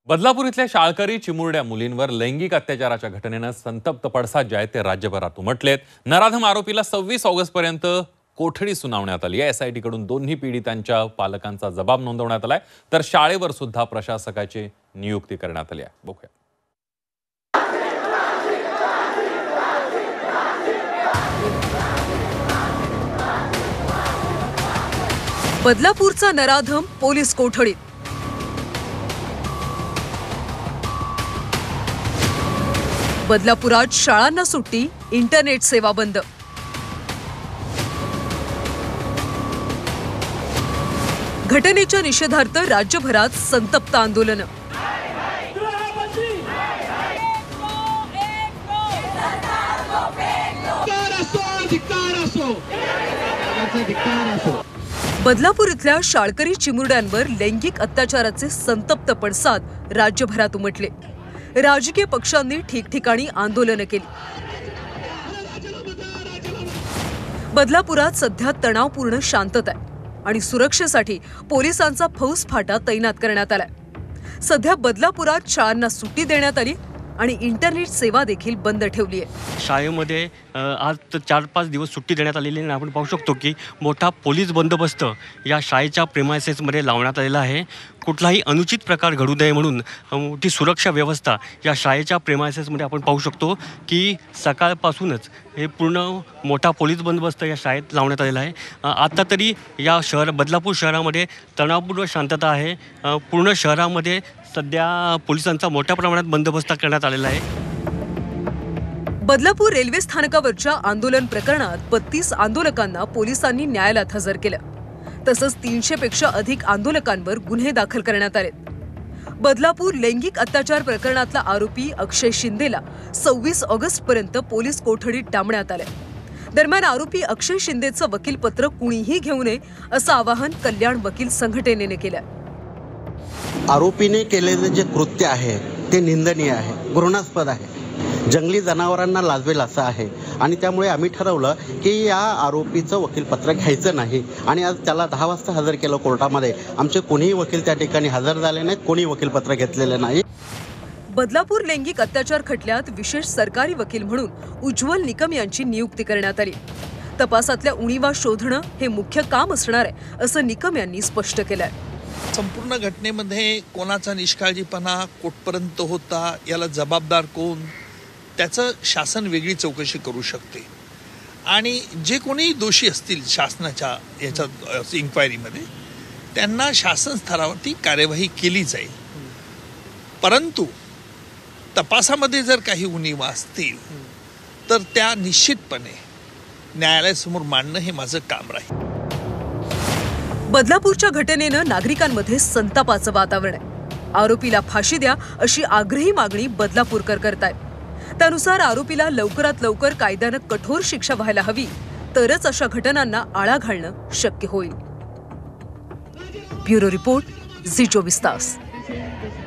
बदलापूर इथल्या शाळकरी चिमुरड्या मुलींवर लैंगिक अत्याचाराच्या घटनेनं संतप्त पडसाद जे आहेत ते राज्यभरात उमटलेत। नराधम आरोपीला 26 ऑगस्टपर्यंत कोठडी सुनावण्यात आली आहे। एसआयटी कडून दोन्ही पीडितांच्या पालकांचा जबाब नोंदवण्यात आलाय, तर शाळेवर सुद्धा प्रशासकाची नियुक्ती करण्यात आली आहे। बघूया। बदलापूरचा नराधम पोलीस कोठडीत। बदलापुरात शाळांना सुट्टी, इंटरनेट सेवा बंद। घटनेच्या निषेधार्थ राज्यभरात संतप्त आंदोलन। बदलापूर इथल्या शाळकरी चिमुरड्यांवर लैंगिक अत्याचाराचे संतप्त पडसाद राज्यभरात उमटले। राजकीय पक्षांनी ठिकठिकाणी आंदोलन केली। बदलापुरात सध्या तणावपूर्ण शांतता आहे आणि सुरक्षेसाठी पोलिसांचा फौजफाटा तैनात करण्यात आलाय। सध्या बदलापुरात शाळांना सुट्टी देण्यात आली आणि इंटरनेट सेवा देखील बंद ठेवली आहे। शाळेमध्ये आज 4-5 दिवस सुट्टी देण्यात आलेली आहे। आपण पाहू शकतो की मोठा पोलीस बंदोबस्त या शाळेच्या प्रेमायसेसमध्ये लावण्यात आलेला आहे। कुठलाही अनुचित प्रकार घडू नये म्हणून मोठी सुरक्षा व्यवस्था या शाळेच्या प्रेमायसेसमध्ये आपण पाहू शकतो की सकाळपासूनच हे पूर्ण मोठा पोलीस बंदोबस्त या शाळेत लावण्यात आलेला आहे। आता तरी या बदलापूर शहरामध्ये तणावपूर्ण शांतता आहे। पूर्ण शहरामध्ये सध्या पोलिसांचा मोठ्या प्रमाणात बंदोबस्त करण्यात आलेला आहे। बदलापूर रेल्वे स्थानकावरच्या आंदोलन प्रकरणात 32 आंदोलकांना पोलिसांनी न्यायालयात हजर केलं। तसंच 300 पेक्षा अधिक आंदोलकांवर गुन्हे दाखल करण्यात आले। बदलापूर लैंगिक अत्याचार प्रकरणातला आरोपी अक्षय शिंदेला 26 ऑगस्टपर्यंत पोलीस कोठडीत डांबण्यात आले। दरम्यान आरोपी अक्षय शिंदेचं वकीलपत्र कुणीही घेऊ नये असं आवाहन कल्याण वकील संघटनेने केलं। आरोपीने केलेले जे कृत्य आहे ते निंदनीय आहे, घृणास्पद आहे, जंगली जनावरांना लाजवेल असं आहे आणि त्यामुळे आम्ही ठरवलं की या आरोपीचं वकीलपत्र घ्यायचं नाही आणि आज त्याला 10 वाजता हजर केलं कोर्टामध्ये। आमचे कोणीही वकील त्या ठिकाणी हजर झाले नाहीत, कोणी वकीलपत्र घेतलेलं नाही। बदलापूर लैंगिक अत्याचार खटल्यात विशेष सरकारी वकील म्हणून उज्ज्वल निकम यांची नियुक्ती करण्यात आली। तपासातल्या उणीवा शोधणं हे मुख्य काम असणार आहे असं निकम यांनी स्पष्ट केलंय। संपूर्ण घटनेमध्ये कोणाचा निष्काळजीपणा कुठपर्यंत होता, याला जबाबदार कोण, त्याचं शासन वेगळी चौकशी करू शकते आणि जे कोणी दोषी असतील शासनाच्या याच्यात इन्क्वायरीमध्ये त्यांना शासन स्तरावरती कार्यवाही केली जाईल। परंतु तपासामध्ये जर काही उणीवा असतील तर त्या निश्चितपणे न्यायालयासमोर मांडणं हे माझं काम राहील। बदलापूरच्या घटनेनं नागरिकांमध्ये संतापाचं वातावरण आहे। आरोपीला फाशी द्या अशी आग्रही मागणी बदलापूरकर करतायत। त्यानुसार आरोपीला लवकरात लवकर कायद्यानं कठोर शिक्षा व्हायला हवी, तरच अशा घटनांना आळा घालणं शक्य होईल। ब्युरो रिपोर्ट, झी 24 तास।